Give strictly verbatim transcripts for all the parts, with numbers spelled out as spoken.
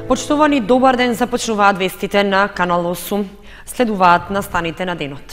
Почитувани, добар ден, започнуваат вестите на Канал осум. Следуваат настаните на денот.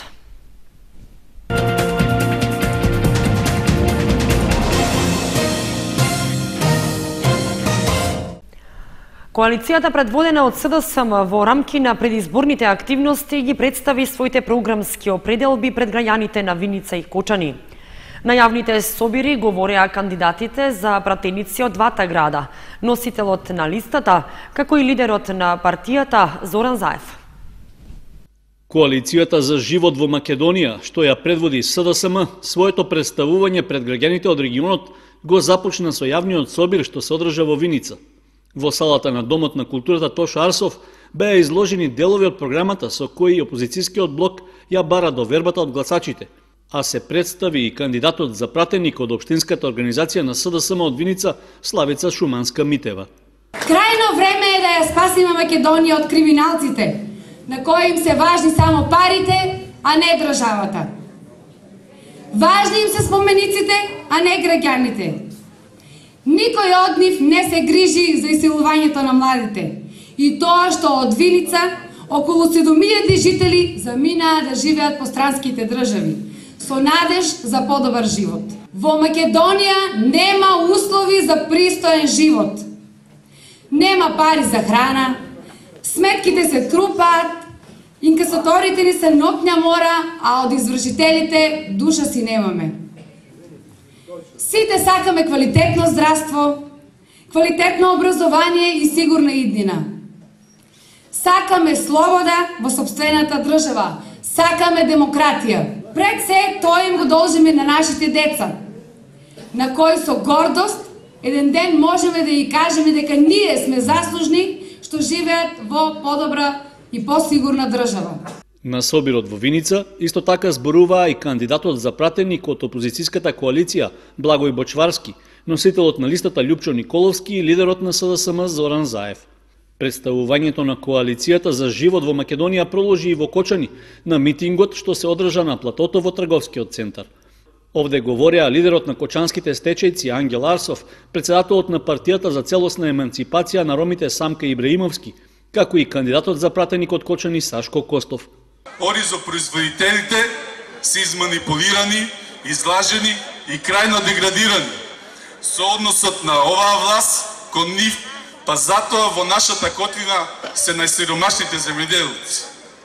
Коалицијата предводена од СДСМ во рамки на предизборните активности ги представи своите програмски определби пред граѓаните на Виница и Кочани. На јавните собири говореа кандидатите за пратеници од двата града, носителот на листата, како и лидерот на партијата Зоран Заев. Коалицијата за живот во Македонија, што ја предводи СДСМ, своето представување пред граѓаните од регионот го започна со јавниот собир што се одржа во Виница. Во салата на Домот на културата Тошо Арсов беа изложени делови од програмата со кои опозицијскиот блок ја бара довербата од гласачите, а се представи и кандидатот за пратеник од Општинската организација на СДСМ од Виница Славица Шуманска-Митева. Крајно време е да ја спасиме Македонија од криминалците, на кои им се важни само парите, а не државата. Важни им се спомениците, а не граѓаните. Никој од нив не се грижи за исилувањето на младите. И тоа што од Виница околу седум илјади жители заминаа да живеат по странските држави, со надеж за подобар живот. Во Македонија нема услови за пристоен живот. Нема пари за храна, сметките се трупаат, инкасаторите ни се ноќна мора, а од извршителите душа си немаме. Сите сакаме квалитетно здравство, квалитетно образование и сигурна иднина. Сакаме слобода во сопствената држава, сакаме демократија. Пред се тоа им го должиме на нашите деца, на кои со гордост еден ден можеме да ги кажеме дека ние сме заслужни што живеат во подобра и посигурна држава. На собирот во Виница исто така зборуваа и кандидатот за пратеник од опозицијската коалиција Благој Бочварски, носителот на листата Љупчо Николовски и лидерот на СДСМ Зоран Заев. Представувањето на коалицијата за живот во Македонија проложи и во Кочани на митингот што се одржа на платото во трговскиот центар. Овде говореа лидерот на кочанските стечајци Ангел Арсов, председателот на партијата за целосна еманципација на ромите Самка Ибраимовски, како и кандидатот за пратеник од Кочани Сашко Костов. Оризопроизводителите се изманипулирани, излажени и крајно деградирани со односот на оваа власт кон нив, па затоа во нашата котлина се најсиромашните земјоделци.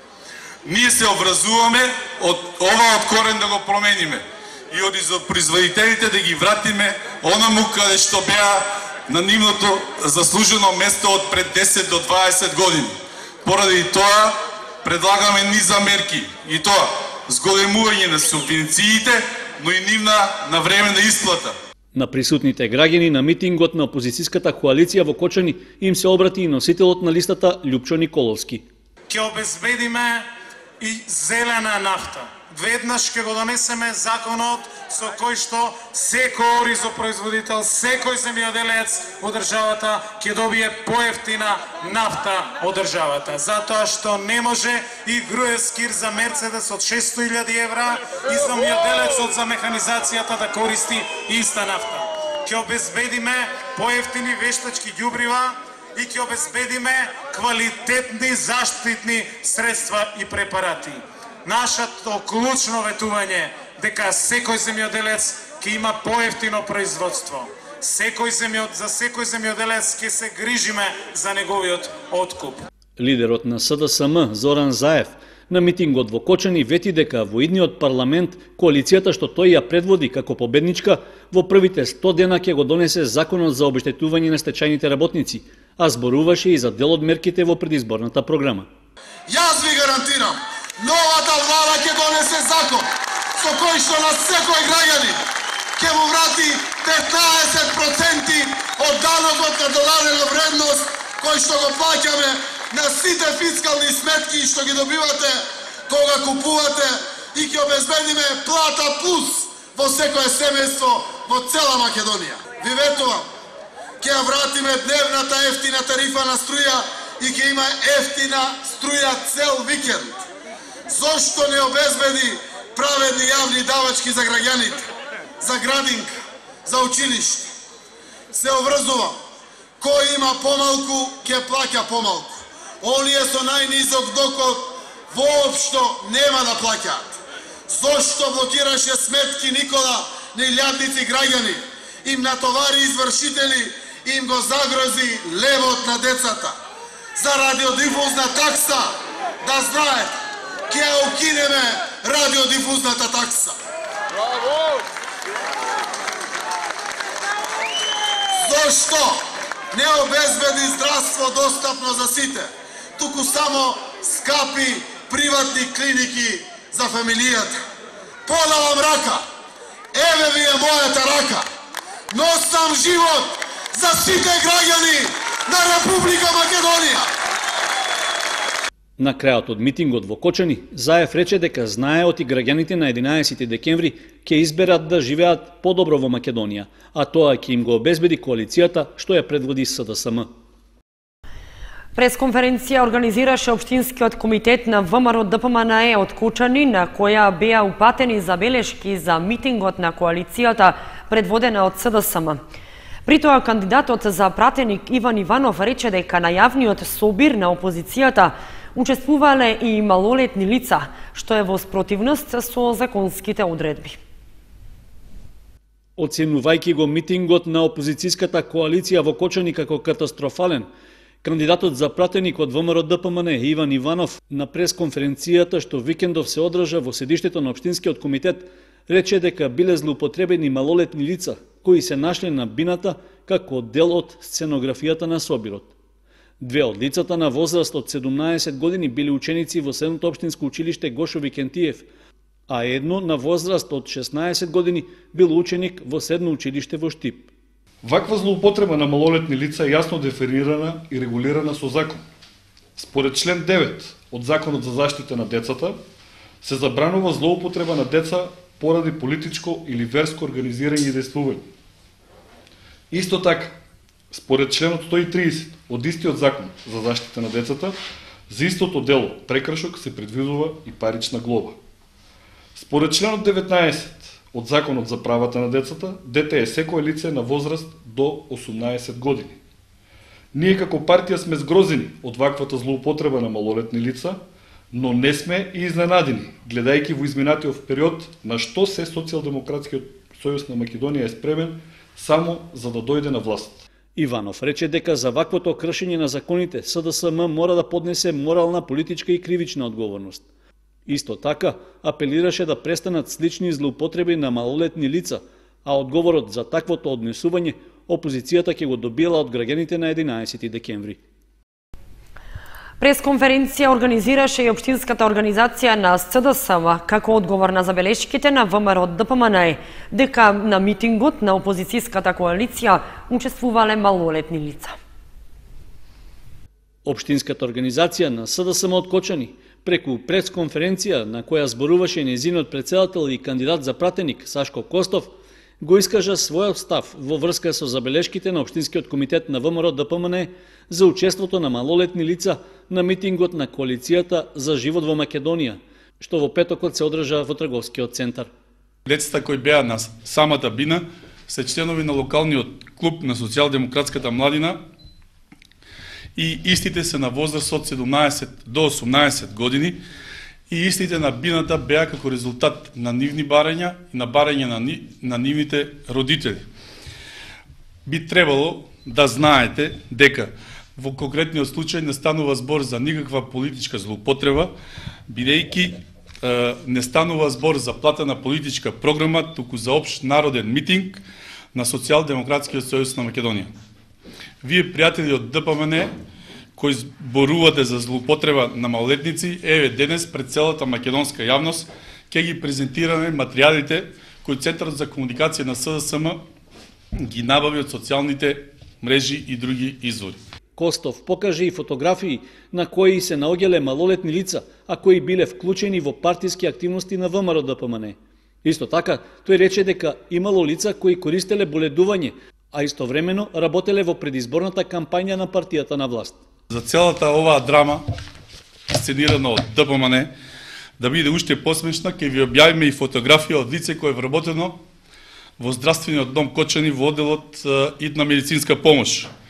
Ние се образуваме од ова од корен да го промениме и оризопроизводителите да ги вратиме онаму каде што беа на нивното заслужено место од пред десет до дваесет години. Поради тоа предлагаме низа мерки, и тоа зголемување на субвенциите, но и нивна навременна исплата. На присутните граѓани на митингот на опозицијската коалиција во Кочани им се обрати и носителот на листата Љупчо Николовски. Ќе обезбедиме и зелена нафта. Веднаш ќе го донесеме законот со кој што секој оризопроизводител, секој земјоделец од државата ќе добие поевтина нафта од државата. Затоа што не може и груескир за Мерцедес од шестоста илјади евра и земјоделецот за механизацијата да користи иста нафта. Ќе обезбедиме поевтини вештачки ѓубрива и ќе обезбедиме квалитетни заштитни средства и препарати. Нашето клучно ветување дека секој земјоделец ќе има поевтино производство. Секој земјод, за секој земјоделец ќе се грижиме за неговиот откуп. Лидерот на СДСМ Зоран Заев на митингот во Кочани вети дека во идниот парламент коалицијата што тој ја предводи како победничка во првите сто дена ќе го донесе законот за обештетување на стечајните работници, а зборуваше и за дел од мерките во предизборната програма. Јас ви гарантирам, новата влада ќе донесе закон со кој што на секој граѓанин ќе му врати петнаесет проценти од данокот на додадена вредност кој што го плаќаме на сите фискални сметки што ги добивате кога купувате и ќе обезбедиме плата плюс во секое семејство во цела Македонија. Ви ветувам, ќе ја вратиме дневната ефтина тарифа на струја и ќе има ефтина струја цел викенд. Зошто не обезбеди праведни јавни давачки за граѓаните, за градинка, за училиште? Се обврзувам Кој има помалку, ќе плаќа помалку. Оние со најнизок доход воопшто нема да плаќаат. Зошто блокираше сметки Никола на илјадници граѓани, им натовари извршители, им го загрози левот на децата. За радиодифузна такса, да знаете, ќе укинеме радиодифузната такса. Браво! Зошто не обезбеди здравство достапно за сите, туку само скапи приватни клиники за фамилијата. Подавам рака, еве ви е мојата рака. Носам живот за сите граѓани на Република Македонија. На крајот од митингот во Кочани, Заев рече дека знаеот и граѓаните на единаесети декември ќе изберат да живеат подобро во Македонија, а тоа ќе им го обезбеди коалицијата што ја предводи СДСМ. Пресконференција организираше Општинскиот комитет на ВМРО ДПМНЕ од Кочани, на која беа упатени забелешки за митингот на коалицијата предводена од СДСМ. При тоа кандидатот за пратеник Иван Иванов рече дека на јавниот собир на опозицијата учествувале и малолетни лица, што е во спротивност со законските одредби. Оценувајќи го митингот на опозицијската коалиција во Кочани како катастрофален, кандидатот за пратеник од ВМРО ДПМНЕ Иван Иванов на пресконференцијата што викендов се одржа во седиштето на Општинскиот комитет рече дека биле злоупотребени малолетни лица кои се нашле на бината како дел од сценографијата на собирот. Две од лицата на возраст од седумнаесет години биле ученици во Седмото општинско училиште Гошо Викентиев, а едно на возраст од шеснаесет години бил ученик во Седмо училиште во Штип. Ваква злоупотреба на малолетни лица е јасно дефинирана и регулирана со закон. Според член девет од Законот за заштита на децата се забранува злоупотреба на деца поради политичко или верско организирање и действување. Исто така, според членот сто и тридесет од истиот Закон за заштита на децата, за истото дело прекршок се предвидува и парична глоба. Според членот деветнаесет од Законот за правата на децата, дете е секое лице на возраст до осумнаесет години. Ние како партија сме згрозени од ваквата злоупотреба на малолетни лица, но не сме и изненадени, гледајќи во изминатиот период на што се Социјалдемократскиот сојуз на Македонија е спремен само за да дојде на власт. Иванов рече дека за ваквото кршење на законите СДСМ мора да поднесе морална, политичка и кривична одговорност. Исто така, апелираше да престанат слични злоупотреби на малолетни лица, а одговорот за таквото однесување опозицијата ќе го добиела од граѓаните на единаесети декември. Пресконференција организираше и Општинската организација на СДСМ како одговор на забелешките на ВМРО ДПМНЕ дека на митингот на опозицијската коалиција учествувале малолетни лица. Општинската организација на СДСМ од Кочани преку пресконференција на која зборуваше нејзиниот претседател и кандидат за пратеник Сашко Костов, го искажа својот став во врска со забелешките на Општинскиот комитет на ВМРО ДПМНЕ за учеството на малолетни лица на митингот на коалицијата за живот во Македонија, што во петокот се одржа во трговскиот центар. Децата кои беа на самата бина се членови на локалниот клуб на социјалдемократската младина и истите се на возраст од седумнаесет до осумнаесет години и истите на бината беа како резултат на нивни барања и на барање на, ни, на нивните родители. Би требало да знаете дека во конкретниот случај не станува збор за никаква политичка злоупотреба, бидејќи е, не станува збор за платена политичка програма, туку за општ народен митинг на Социјалдемократскиот сојуз на Македонија. Вие, пријатели од ДПМНЕ, кои зборувате за злоупотреба на малолетници, еве денес пред целата македонска јавност ќе ги презентираме материјалите кои Центарот за комуникација на СДСМ ги набави од социјалните мрежи и други извори. Костов покаже и фотографии на кои се наоѓале малолетни лица, а кои биле вклучени во партиски активности на ВМРО ДПМНЕ. Исто така, тој рече дека имало лица кои користеле боледување, а истовремено работеле во предизборната кампања на партијата на власт. За целата оваа драма, сценирана од ДПМНЕ, да биде уште посмешна, ќе ви објавиме и фотографија од лице кој е вработено во здравствениот дом Кочани во одделот идна медицинска помош,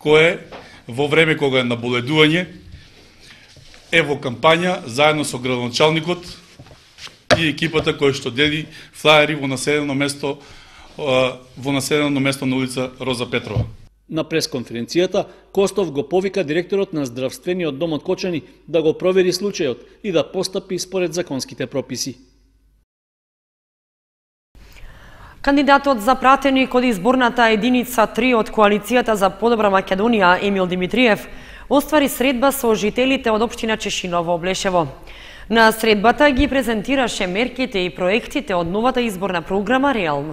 кое во време кога е на боледување е во кампања заедно со градоначалникот и екипата која што дели флаери во населено место во населено место на улица Роза Петрова. На пресконференцијата Костов го повика директорот на здравствениот дом од Кочани да го провери случајот и да постапи според законските прописи. Кандидатот за пратеник од изборната единица три од Коалицијата за подобра Македонија Емил Димитриев оствари средба со жителите од општина Чешиново Облешево. На средбата ги презентираше мерките и проектите од новата изборна програма Реално.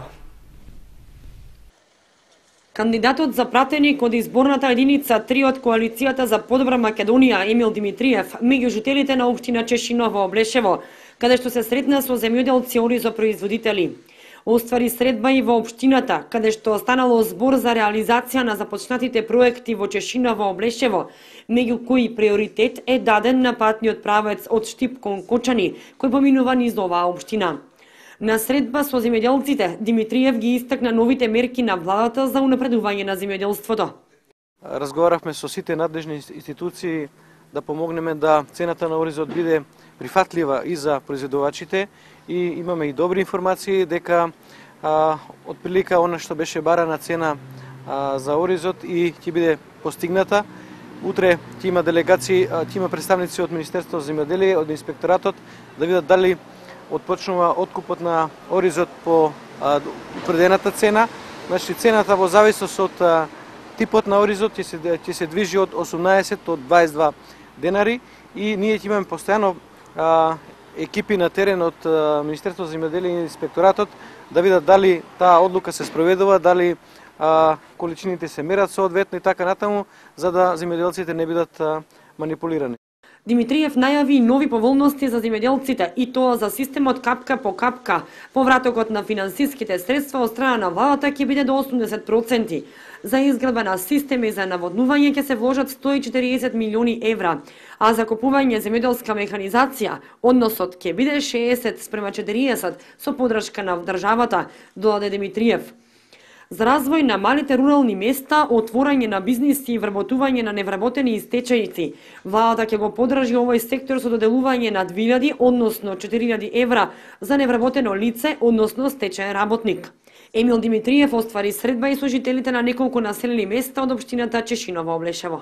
Кандидатот за пратеник од изборната единица три од Коалицијата за подобра Македонија Емил Димитриев меѓу жителите на општина Чешиново Облешево, каде што се сретна со земјоделци и оризопроизводители. Оствари средба и во општината, каде што останало збор за реализација на започнатите проекти во Чешиново Облешево, меѓу кои приоритет е даден на патниот правец од Штип кон Кочани, кој поминува низ оваа општина. На средба со земјоделците, Димитриев ги истакна новите мерки на владата за унапредување на земјоделството. Разговаравме со сите надлежни институции да помогнеме да цената на оризот биде прифатлива и за производувачите и имаме и добри информации дека а, отприлика она што беше барана цена а, за оризот и ќе биде постигната. Утре ќе има делегации, ќе има представници од Министерството за земјоделие, од инспекторатот да видат дали отпочнува откупот на оризот по утврдената цена. Значи цената во зависност од а, типот на оризот ќе се ќе се движи од осумнаесет до дваесет и два денари и ние ќе имаме постојано а, екипи на терен од а, Министерството за земјоделие и инспекторатот да видат дали таа одлука се спроведува, дали а, количините се мерат соодветно и така натаму, за да земјоделците не бидат а, манипулирани. Димитриев најави нови поволности за земјоделците и тоа за системот капка по капка. Повратокот на финансиските средства од страна на владата ќе биде до осумдесет проценти. За изградба на системи за наводнување ќе се вложат сто и четириесет милиони евра, а за купување земјоделска механизација односот ќе биде шеесет спрема четириесет со поддршка на државата, додаде Димитриев. За развој на малите рурални места, отворање на бизниси и вработување на невработени истечајци, владата ќе го поддржи овој сектор со доделување на две илјади, односно четири илјади евра за невработено лице, односно стечаен работник. Емил Димитриев оствари средба и со жителите на неколку населени места од општината Чешиново Облешево.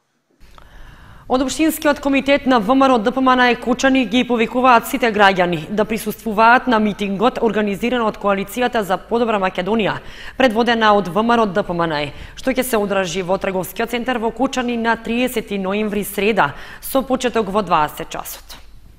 Од Општинскиот комитет на ВМРО ДПМН Кочани ги повикуваат сите граѓани да присуствуваат на митингот организиран од Коалицијата за подобра Македонија, предводена од ВМРО ДПМН, што ќе се одржи во трговскиот центар во Кочани на триесети ноември среда, со почеток во дваесет часот.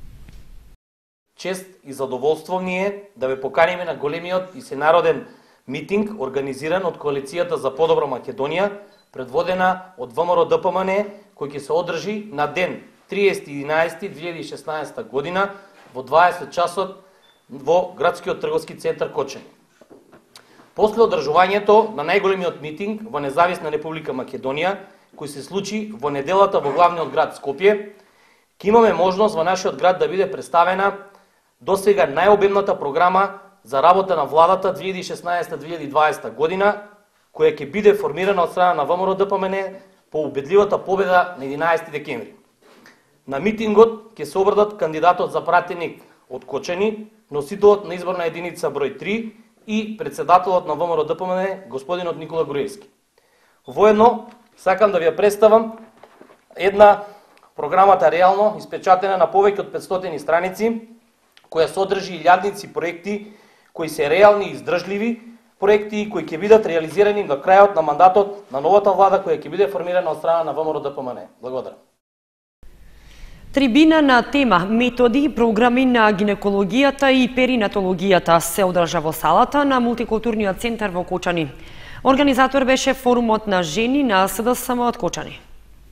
Чест и задоволство ни е да ве поканиме на големиот и сенароден митинг организиран од Коалицијата за подобра Македонија, предводена од ВМРО ДПМН, кој ќе се одржи на ден триесети единаесети две илјади и шеснаесета година во дваесет часот во градскиот трговски центар Кочани. После одржувањето на најголемиот митинг во Независна Република Македонија, кој се случи во неделата во главниот град Скопје, ќе имаме можност во нашиот град да биде представена досега најобемната програма за работа на владата две илјади и шеснаесета до две илјади и дваесета година, која ќе биде формирана од страна на ВМРО ДПМН по убедливата победа на единаесети декември. На митингот ќе се обрадат кандидатот за пратеник од Кочани, носителот на изборна единица број три и председателот на ВМРО ДПМН господинот Никола Груевски. Воедно сакам да ви ја представам една програмата Реално, испечатена на повеќе од петстотини страници, која содржи илјадници проекти кои се реални и издржливи, проекти кои ќе бидат реализирани до крајот на мандатот на новата влада која ќе биде формирана од страна на ВМРО ДПМН. Благодарам. Трибина на тема методи и програми на гинекологијата и перинатологијата се одржа во салата на мултикултурниот центар во Кочани. Организатор беше форумот на жени на СДСМ од Кочани.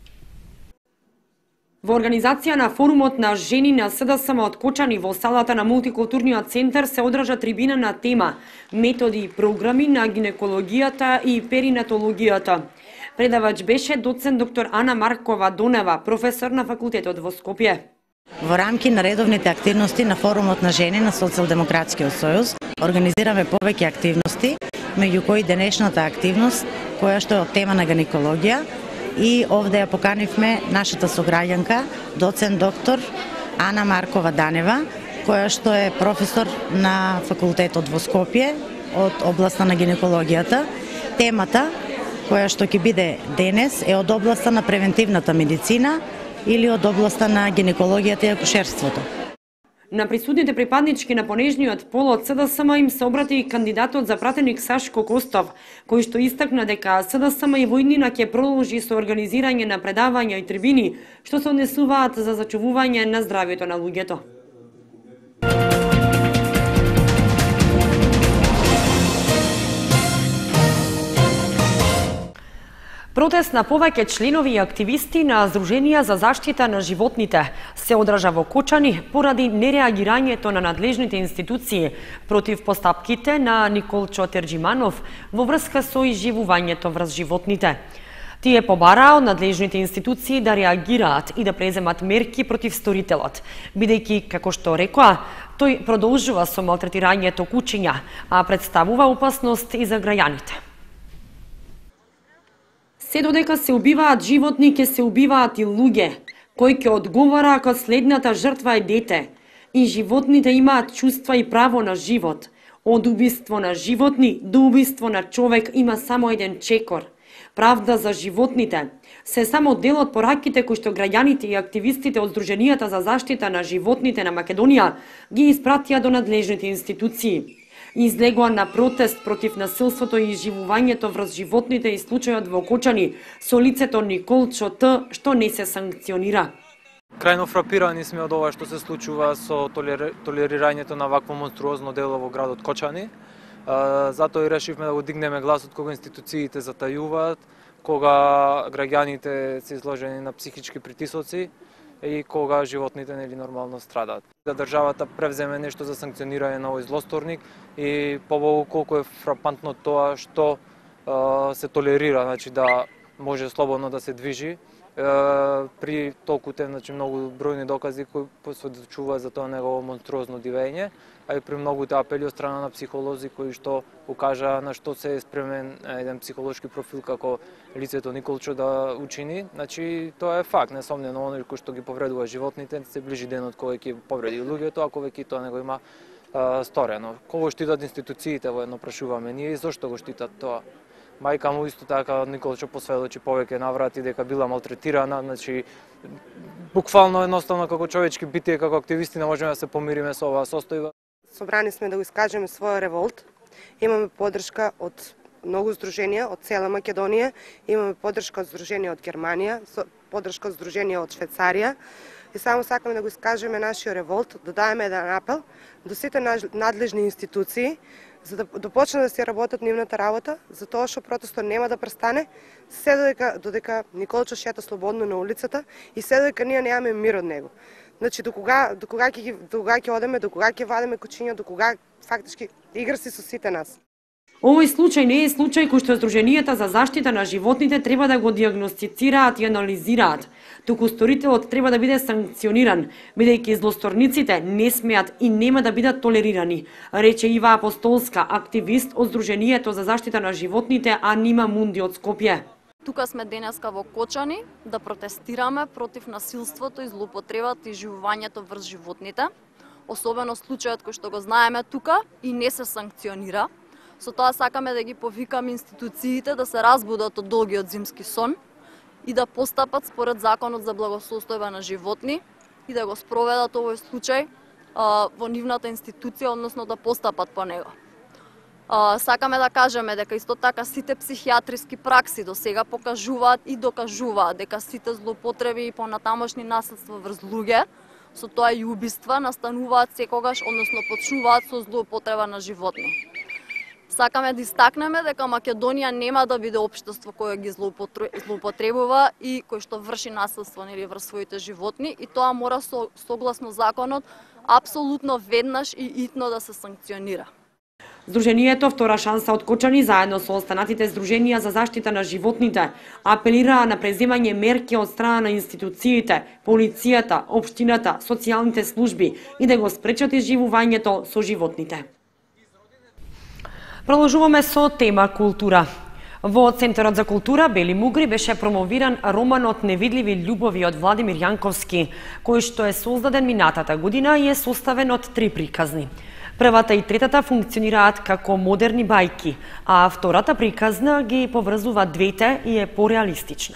Во организација на форумот на жени на СДСМ од Кочани во салата на мултикултурниот центар се одржа трибина на тема методи и програми на гинекологијата и перинатологијата. Предавач беше доцент доктор Ана Маркова Донева, професор на факултетот во Скопје. Во рамки на редовните активности на форумот на жени на Социјалдемократскиот сојуз организираме повеќе активности, меѓу кои денешната активност, која што е од тема на гинекологија, и овде ја поканивме нашата сограѓанка, доцент доктор Ана Маркова Данева, која што е професор на факултетот во Скопје од областа на гинекологијата. Темата која што ќе биде денес е од областа на превентивната медицина или од областа на гинекологијата и акушерството. На присутните припаднички на понежниот пол од СДСМ им се обрати и кандидатот за пратеник Сашко Костов, кој што истакна дека СДСМ и во иднина ќе продолжи со организирање на предавања и трибини што се однесуваат за зачувување на здравјето на луѓето. Протест на повеќе членови и активисти на Здруженија за заштита на животните се одржа во Кочани поради нереагирањето на надлежните институции против постапките на Николчо Терџиманов во врска со изживувањето врз животните. Тие побараа од надлежните институции да реагираат и да преземат мерки против сторителот, бидејќи, како што рекоа, тој продолжува со малтретирањето кучиња, а представува опасност и за граѓаните. Се додека се убиваат животни, ќе се убиваат и луѓе. Кој ќе одговара ако следната жртва е дете? И животните имаат чувства и право на живот. Од убиство на животни до убиство на човек има само еден чекор. Правда за животните се само дел од пораките кои што граѓаните и активистите од Здруженијата за заштита на животните на Македонија ги испратија до надлежните институции. Излегоа на протест против насилството и изживувањето врз животните и случајот во Кочани со лицето Николчо Т, што не се санкционира. Крајно фрапирани сме од ова што се случува со толер... толерирањето на вакво монструозно дело во градот Кочани. Затоа и решивме да го дигнеме гласот кога институциите затајуваат, кога граѓаните се изложени на психички притисоци и кога животните нели нормално страдаат. Да државата превземе нешто за санкционирање на овој злосторник и побогу колку е фрапантно тоа што е, се толерира, значи да може слободно да се движи е, при толкуте значи многу бројни докази кои посведочуваат за тоа негово монструозно дивење, а и при многуте апели од страна на психолози кои што покажа на што се е спремен еден психолошки профил како лицето Николчо да учини. Значи тоа е факт, несомнено оној кој што ги повредува животните се ближи денот кој ќе повреди луѓето, ако веќе тоа не го има а, сторено. Кого штитат институциите, во едно прашуваме ние и зошто го штитат тоа. Мајка му исто така Николчо посведочи повеќе наврати дека била малтретирана, значи буквално едноставно како човечки битие, како активисти не можеме да се помириме со оваа состојба. Собрани сме да го искажеме своја револт. Имаме поддршка од многу здруженија од цела Македонија, имаме поддршка од здруженија од Германија, поддршка од здруженија од Швајцарија. И само сакаме да го искажеме нашиот револт, да дадеме еден апел до сите надлежни институции за да допочнат да си работат нивната работа, за тоа што протестот нема да престане, се додека додека Николчо шета слободно на улицата и се додека ние немаме мир од него. Значи до кога до кога ќе до кога ќе одеме, до кога ќе вадиме кучиња, до кога фактички игра си со сите нас. Овој случај не е случај кој што Здруженијата за заштита на животните треба да го диагностицираат и анализираат, туку сторителот треба да биде санкциониран, бидејќи злосторниците не смеат и нема да бидат толерирани, рече Ива Апостолска, активист од Здруженијето за заштита на животните Анима Мунди од Скопје. Тука сме денеска во Кочани да протестираме против насилството и злоупотребата и живувањето врз животните, особено случајот кој што го знаеме тука и не се санкционира. Со тоа сакаме да ги повикаме институциите да се разбудат од долгиот зимски сон и да постапат според Законот за благосостојба на животни и да го спроведат овој случај а, во нивната институција, односно да постапат по него. А, сакаме да кажеме дека исто така сите психијатриски пракси до сега покажуваат и докажуваат дека сите злоупотреби и понатамошни наследства врз луѓе, со тоа и убиства, настануваат секогаш, односно почнуваат со злоупотреба на животни. Сакаме да истакнеме дека Македонија нема да биде општество кое ги злоупотребува и кој што врши наследство нели врз своите животни, и тоа мора со, согласно законот апсолутно веднаш и итно да се санкционира. Здруженијето Втора шанса од Кочани заедно со останатите здруженија за заштита на животните апелираа на преземање мерки од страна на институциите, полицијата, општината, социјалните служби и да го спречат изживувањето со животните. Продолжуваме со тема култура. Во Центарот за култура Бели Мугри беше промовиран романот Невидливи љубови од Владимир Јанковски, кој што е создаден минатата година и е составен од три приказни. Првата и третата функционираат како модерни бајки, а втората приказна ги поврзува двете и е пореалистична.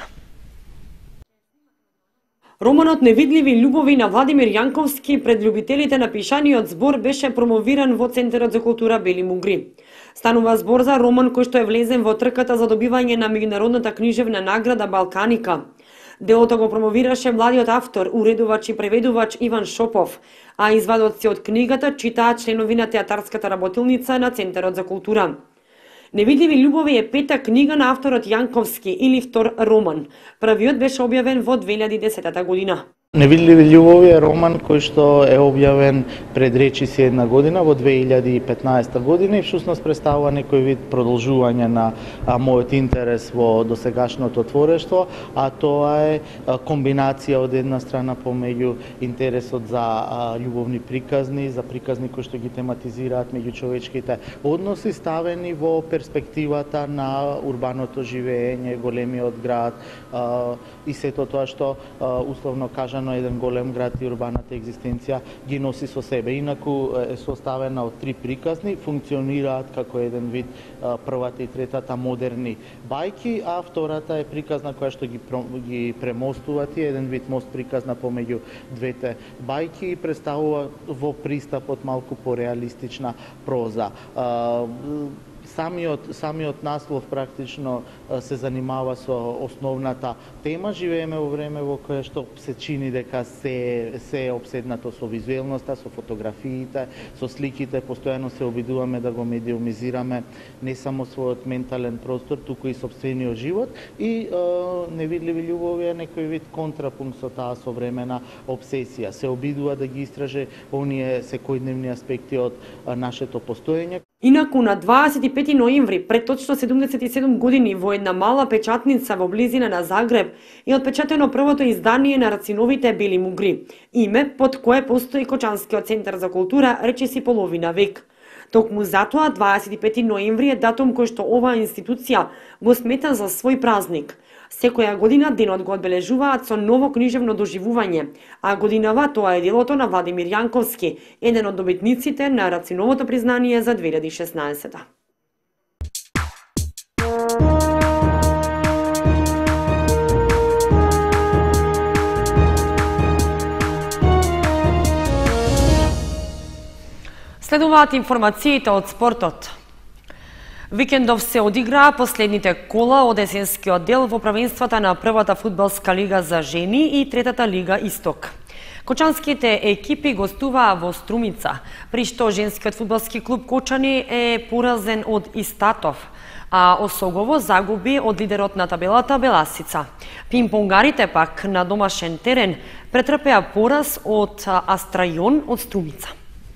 Романот Невидливи љубови на Владимир Јанковски пред љубителите на пишаниот збор беше промовиран во Центарот за култура Бели Мугри. Станува збор за роман кој што е влезен во трката за добивање на меѓународната книжевна награда Балканика. Делото го промовираше младиот автор, уредувач и преведувач Иван Шопов, а извадоци од книгата читаат членови на театарската работилница на Центарот за култура. Невидливи љубови е пета книга на авторот Јанковски или втор роман. Првиот беше објавен во две илјади и десета година. Невидливи љубови е роман кој што е објавен пред речиси една година во две илјади и петнаесета година и всушност представува некој вид продолжување на а, мојот интерес во досегашното творештво, а тоа е а, комбинација од една страна помеѓу интересот за а, љубовни приказни, за приказни кои што ги тематизираат меѓучовечките односи, ставени во перспективата на урбаното живење, големиот град а, и сето тоа што а, условно кажано еден голем град и урбаната екзистенција ги носи со себе. Инаку е составена од три приказни, функционираат како еден вид а, првата и третата модерни бајки, а втората е приказна која што ги, ги премостувати, еден вид мост приказна помеѓу двете бајки и представува во пристапот малку пореалистична проза. А, Самиот, самиот наслов практично се занимава со основната тема. Живееме во време во кое што се чини дека се, се е обседнато со визуелноста, со фотографиите, со сликите, постојано се обидуваме да го медиумизираме не само својот ментален простор, туку и сопствениот живот и е, Невидливи љубови е некој вид контрапункт со таа современа обсесија. Се обидува да ги истраже оние секојдневни аспекти од нашето постоење. Инаку на дваесет и пети ноември, пред точно седумдесет и седум години, во една мала печатница во близина на Загреб е отпечатено првото издание на Рациновите Бели Мугри, име под кое постои Кочанскиот центар за култура речиси половина век. Токму затоа дваесет и пети ноември е датум кој што оваа институција го смета за свој празник. Секоја година денот го одбележуваат со ново книжевно доживување, а годинава тоа е делото на Владимир Јанковски, еден од добитниците на Рациновото признание за две илјади и шеснаесета. Следуваат информациите од спортот. Викендов се одиграа последните кола од есенскиот дел во правенствата на првата фудбалска лига за жени и третата лига Исток. Кочанските екипи гостуваа во Струмица, при што женскиот фудбалски клуб Кочани е поразен од Истатов, а Осогово загуби од лидерот на табелата Беласица. Пинпонгарите пак на домашен терен претрпеа пораз од Астрајон од Струмица.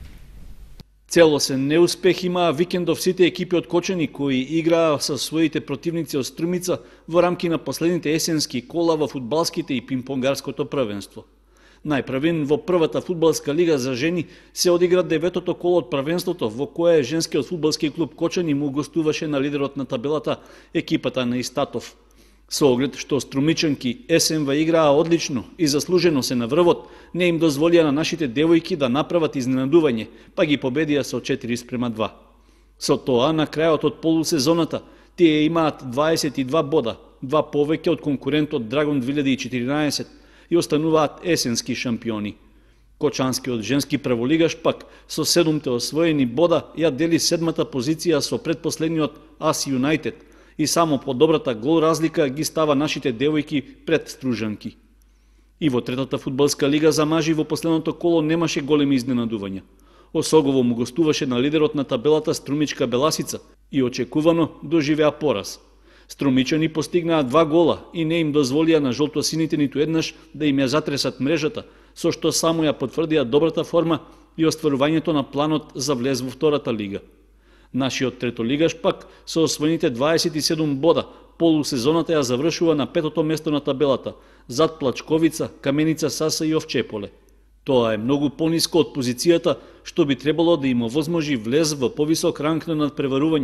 Целосен неуспех имаа викендов сите екипи од Кочани кои играа со своите противници од Струмица во рамки на последните есенски кола во фудбалските и пинпонгарското првенство. Најпрвен во првата фудбалска лига за жени се одигра деветото коло од првенството во кое женскиот фудбалски клуб Кочани му гостуваше на лидерот на табелата екипата на Истатов. Со оглед што струмичанки СМВ играа одлично и заслужено се на врвот, не им дозволија на нашите девојки да направат изненадување, па ги победија со четири спрема два. Со тоа, на крајот од полусезоната, тие имаат дваесет и два бода, два повеќе од конкурентот Драгон две илјади и четиринаесет и остануваат есенски шампиони. Кочанскиот женски прволигаш пак со седумте освоени бода ја дели седмата позиција со предпоследниот Ас Юнајтед, и само по добрата гол разлика ги става нашите девојки пред Стружанки. И во третата фудбалска лига за мажи во последното коло немаше големи изненадувања. Осогово му гостуваше на лидерот на табелата Струмичка Беласица и очекувано доживеа пораз. Струмичани постигнаа два гола и не им дозволија на жолтосините ниту еднаш да им ја затресат мрежата, со што само ја потврдија добрата форма и остварувањето на планот за влез во втората лига. Нашиот третолигаш пак со освоените дваесет и седум бода полусезоната ја завршува на петото место на табелата, зад Плачковица, Каменица, Саса и Овчеполе. Тоа е многу пониско од позицијата што би требало да им овозможи влез во повисок ранг на надпреварување,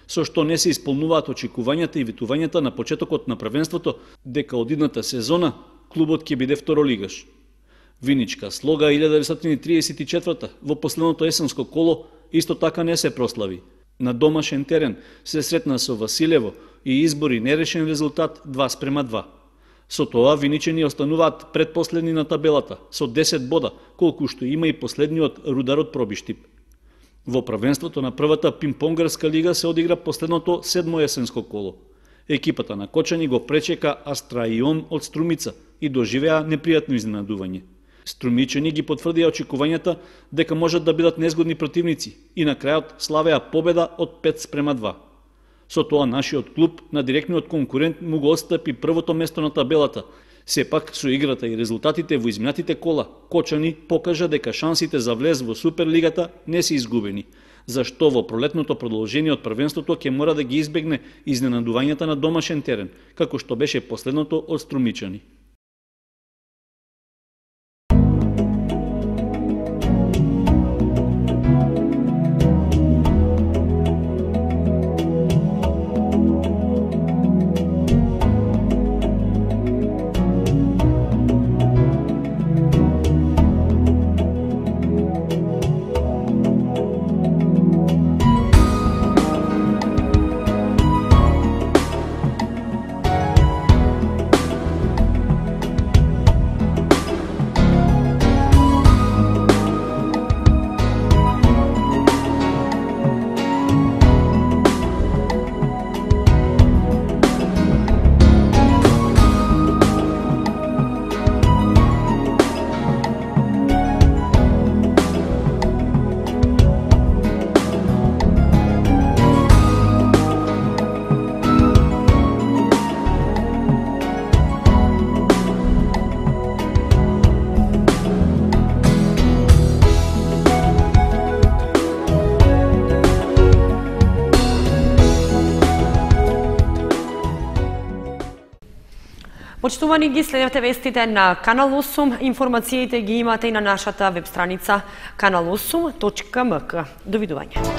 со што не се исполнуваат очекувањата и ветувањата на почетокот на првенството дека од идната сезона клубот ќе биде второлигаш. Виничка слога илјада деветстотини триесет и четврта во последното есенско коло исто така не се прослави. На домашен терен се сретна со Василево и избори нерешен резултат два спрема два. Со тоа виничани остануваат предпоследни на табелата со десет бода, колку што има и последниот Рудар од Пробиштип. Во првенството на првата пинг-понгарска лига се одигра последното седмо есенско коло. Екипата на Кочани го пречека Астраион од Струмица и доживеа непријатно изненадување. Струмичани ги потврдија очекувањата дека можат да бидат незгодни противници и на крајот славеа победа од пет спрема два. Со тоа нашиот клуб на директниот конкурент му го отстапи првото место на табелата. Сепак, со играта и резултатите во изминатите кола, Кочани покажа дека шансите за влез во Суперлигата не се изгубени, зашто во пролетното продолжение од првенството ќе мора да ги избегне изненадувањата на домашен терен, како што беше последното од Струмичани. Почитувани, ги следете вестите на Канал осум. Информациите ги имате и на нашата веб страница канал осум точка ем ка. Довидување.